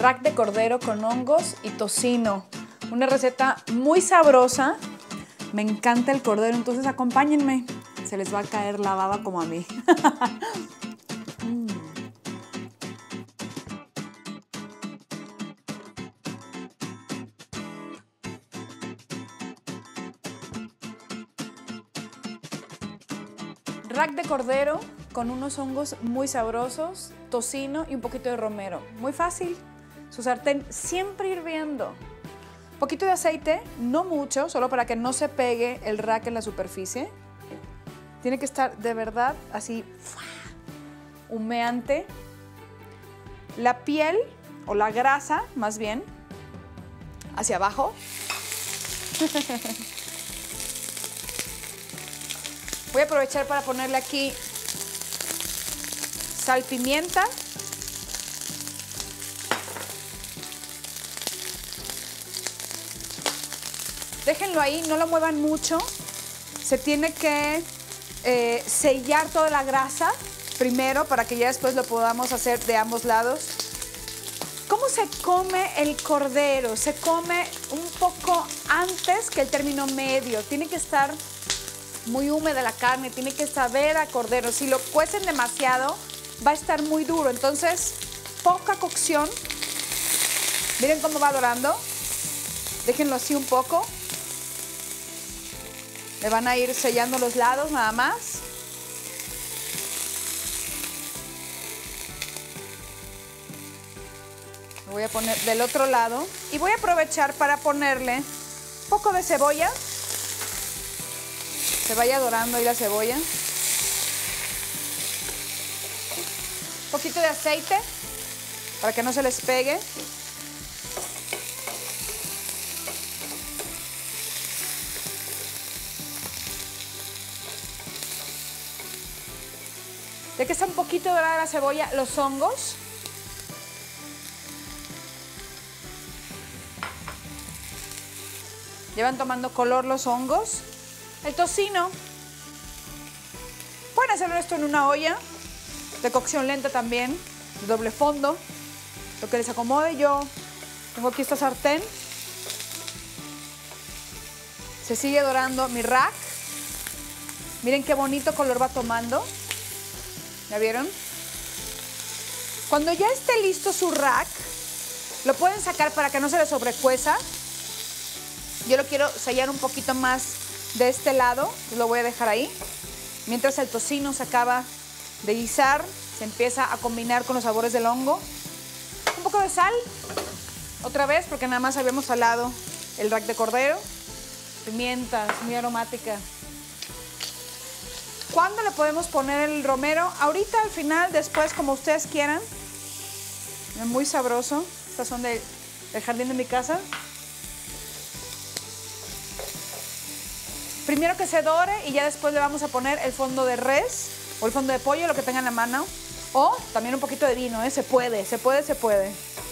rack de cordero con hongos y tocino. Una receta muy sabrosa. Me encanta el cordero, entonces acompáñenme. Se les va a caer la baba como a mí. Rack de cordero con unos hongos muy sabrosos, tocino y un poquito de romero. Muy fácil. Su sartén siempre hirviendo. Un poquito de aceite, no mucho, solo para que no se pegue el rack en la superficie. Tiene que estar de verdad así humeante. La piel, o la grasa más bien, hacia abajo. Voy a aprovechar para ponerle aquí sal, pimienta. Déjenlo ahí, no lo muevan mucho. Se tiene que sellar toda la grasa primero para que ya después lo podamos hacer de ambos lados. ¿Cómo se come el cordero? Se come un poco antes que el término medio. Tiene que estar muy húmeda la carne, tiene que saber a cordero. Si lo cuecen demasiado, va a estar muy duro. Entonces, poca cocción. Miren cómo va dorando. Déjenlo así un poco. Le van a ir sellando los lados nada más. Lo voy a poner del otro lado. Y voy a aprovechar para ponerle un poco de cebolla. Se vaya dorando ahí la cebolla. Un poquito de aceite para que no se les pegue. Ya que está un poquito dorada la cebolla, los hongos. Ya van tomando color los hongos. El tocino. Pueden hacerlo esto en una olla de cocción lenta también, de doble fondo, lo que les acomode. Yo tengo aquí esta sartén. Se sigue dorando mi rack. Miren qué bonito color va tomando. ¿Ya vieron? Cuando ya esté listo su rack, lo pueden sacar para que no se le sobrecueza. Yo lo quiero sellar un poquito más de este lado, lo voy a dejar ahí. Mientras el tocino se acaba de guisar, se empieza a combinar con los sabores del hongo. Un poco de sal, otra vez, porque nada más habíamos salado el rack de cordero. Pimienta, es muy aromática. ¿Cuándo le podemos poner el romero? Ahorita, al final, después, como ustedes quieran. Es muy sabroso. Estas son del jardín de mi casa. Primero que se dore y ya después le vamos a poner el fondo de res o el fondo de pollo, lo que tengan en la mano. O también un poquito de vino, ¿eh? Se puede, se puede, se puede.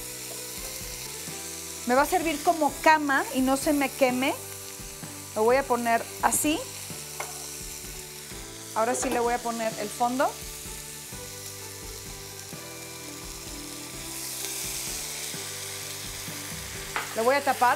Me va a servir como cama y no se me queme. Lo voy a poner así. Ahora sí le voy a poner el fondo. Lo voy a tapar.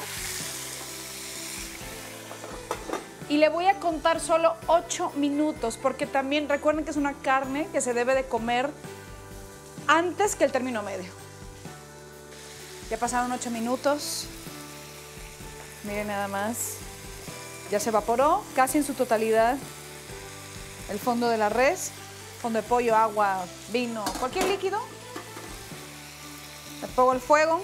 Y le voy a contar solo 8 minutos, porque también recuerden que es una carne que se debe de comer antes que el término medio. Ya pasaron 8 minutos. Miren nada más. Ya se evaporó casi en su totalidad el fondo de la res. Fondo de pollo, agua, vino, cualquier líquido. Le pongo el fuego.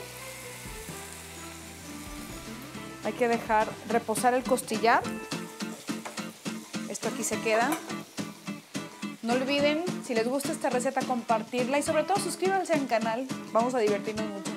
Hay que dejar reposar el costillar. Esto aquí se queda. No olviden, si les gusta esta receta, compartirla y sobre todo suscríbanse al canal. Vamos a divertirnos mucho.